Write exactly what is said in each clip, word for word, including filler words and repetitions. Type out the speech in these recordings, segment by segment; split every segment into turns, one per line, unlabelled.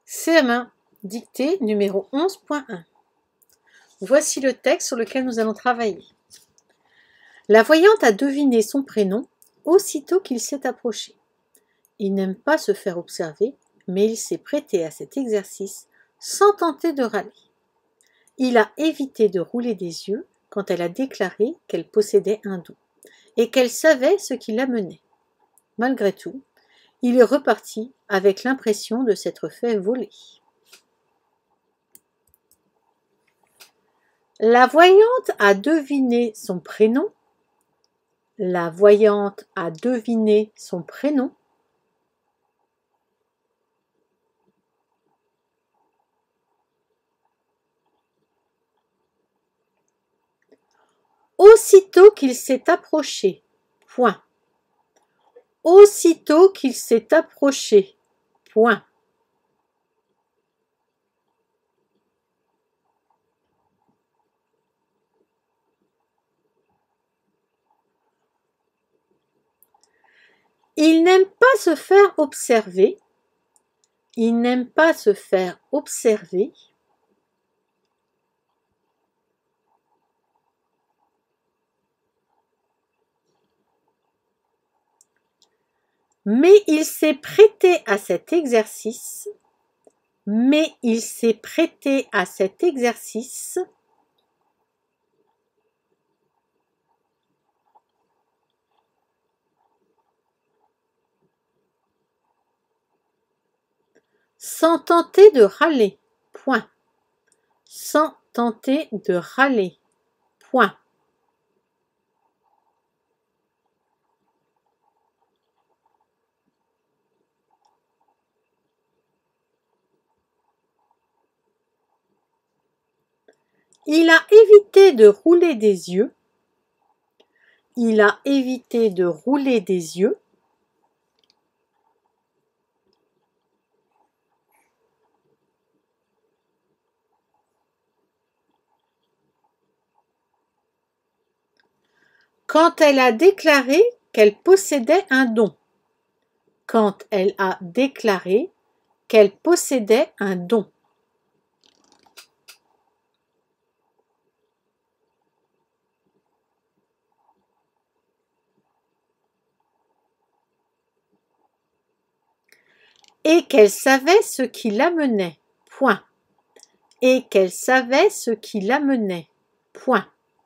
C M un, dictée numéro onze point un. Voici le texte sur lequel nous allons travailler. La voyante a deviné son prénom aussitôt qu'il s'est approché. Il n'aime pas se faire observer, mais il s'est prêté à cet exercice sans tenter de râler. Il a évité de rouler des yeux quand elle a déclaré qu'elle possédait un don et qu'elle savait ce qui l'amenait. Malgré tout, il est reparti avec l'impression de s'être fait voler. La voyante a deviné son prénom. La voyante a deviné son prénom. Aussitôt qu'il s'est approché, point. Aussitôt qu'il s'est approché, point. Il n'aime pas se faire observer. Il n'aime pas se faire observer. Mais il s'est prêté à cet exercice. Mais il s'est prêté à cet exercice. Sans tenter de râler, point. Sans tenter de râler, point. Il a évité de rouler des yeux. Il a évité de rouler des yeux. Quand elle a déclaré qu'elle possédait un don. Quand elle a déclaré qu'elle possédait un don. Et qu'elle savait ce qui l'amenait, point. Et qu'elle savait ce qui l'amenait, point.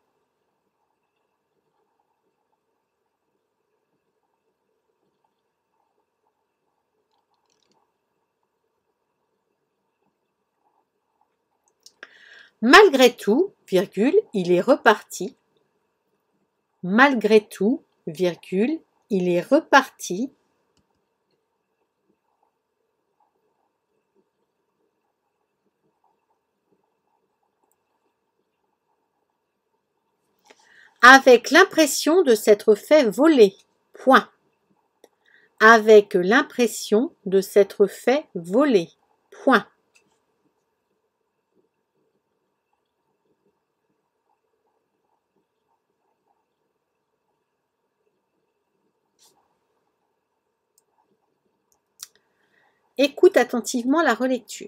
Malgré tout, virgule, il est reparti. Malgré tout, virgule, il est reparti. Avec l'impression de s'être fait voler, point. Avec l'impression de s'être fait voler, point. Écoute attentivement la relecture.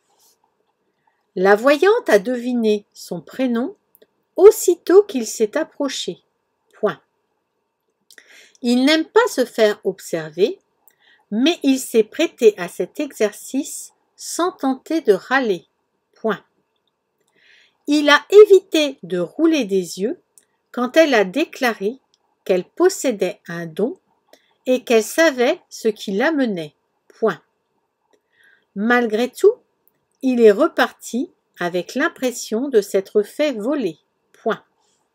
La voyante a deviné son prénom aussitôt qu'il s'est approché, point. Il n'aime pas se faire observer, mais il s'est prêté à cet exercice sans tenter de râler, point. Il a évité de rouler des yeux quand elle a déclaré qu'elle possédait un don et qu'elle savait ce qui l'amenait, point. Malgré tout, il est reparti avec l'impression de s'être fait voler, point.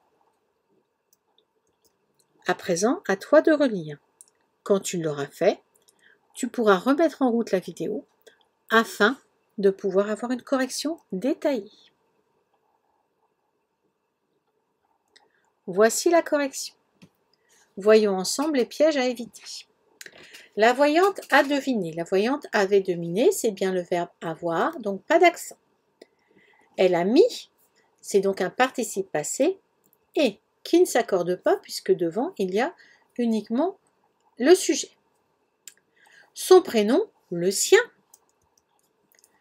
À présent, à toi de relire. Quand tu l'auras fait, tu pourras remettre en route la vidéo afin de pouvoir avoir une correction détaillée. Voici la correction. Voyons ensemble les pièges à éviter. La voyante a deviné. La voyante avait deviné, c'est bien le verbe avoir, donc pas d'accent. Elle a mis, c'est donc un participe passé, et qui ne s'accorde pas puisque devant il y a uniquement le sujet. Son prénom, le sien.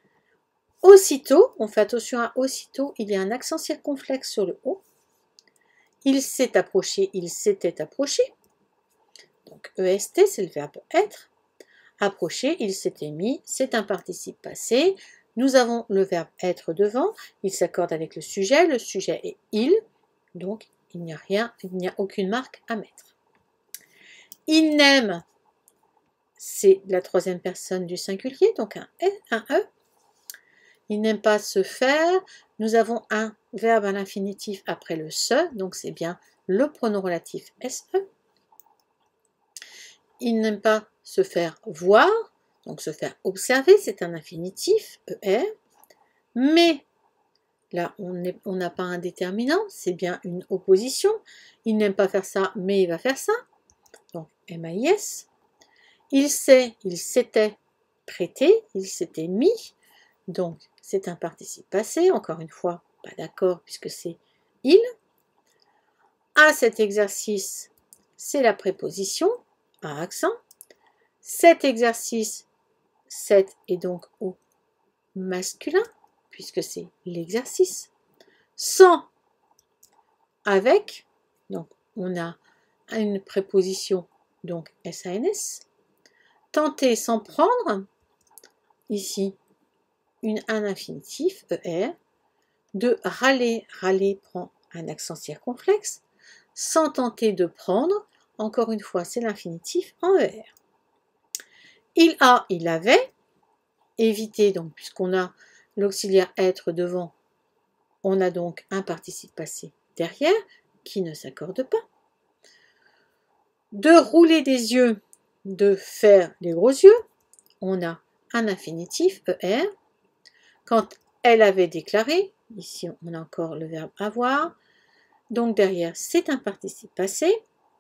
Aussitôt, on fait attention à aussitôt, il y a un accent circonflexe sur le O. Il s'est approché, il s'était approché. Donc E S T, c'est le verbe être. Approcher, il s'était mis, c'est un participe passé. Nous avons le verbe être devant, il s'accorde avec le sujet, le sujet est il, donc il n'y a rien, il n'y a aucune marque à mettre. Il n'aime, c'est la troisième personne du singulier, donc un E, un E. Il n'aime pas se faire, nous avons un verbe à l'infinitif après le se, donc c'est bien le pronom relatif S E. Il n'aime pas se faire voir, donc se faire observer, c'est un infinitif, E R, mais là on n'a pas un déterminant, c'est bien une opposition. Il n'aime pas faire ça, mais il va faire ça, donc M A I S. Il sait, il s'était prêté, il s'était mis, donc c'est un participe passé, encore une fois, pas d'accord puisque c'est il. À cet exercice, c'est la préposition, à accent. Cet exercice, cet est donc au masculin, puisque c'est l'exercice. Sans, avec, donc on a une préposition, donc S A N S. Tenter sans prendre, ici, une, un infinitif, E R. De râler, râler prend un accent circonflexe. Sans tenter de prendre, encore une fois, c'est l'infinitif en E R. Il a, il avait, éviter, donc puisqu'on a l'auxiliaire être devant, on a donc un participe passé derrière qui ne s'accorde pas. De rouler des yeux, de faire les gros yeux, on a un infinitif, E R. Quand elle avait déclaré, ici on a encore le verbe avoir, donc derrière c'est un participe passé.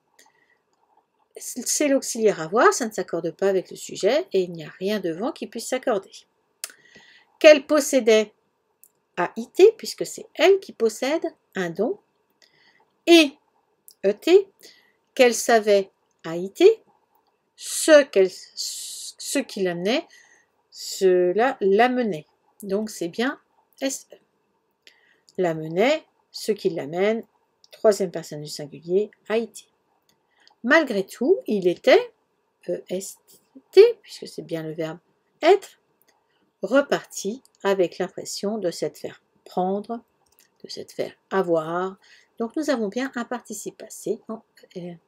C'est l'auxiliaire avoir, ça ne s'accorde pas avec le sujet et il n'y a rien devant qui puisse s'accorder. Qu'elle possédait A I T, puisque c'est elle qui possède un don, et E T, qu'elle savait A I T, ce, qu'elle, ce qui l'amenait, cela l'amenait. Donc c'est bien S E. L'amenait, ce qui l'amène, troisième personne du singulier, A I T. Malgré tout, il était, E S T, puisque c'est bien le verbe être, reparti avec l'impression de s'être fait prendre, de s'être fait avoir. Donc nous avons bien un participe passé en E R.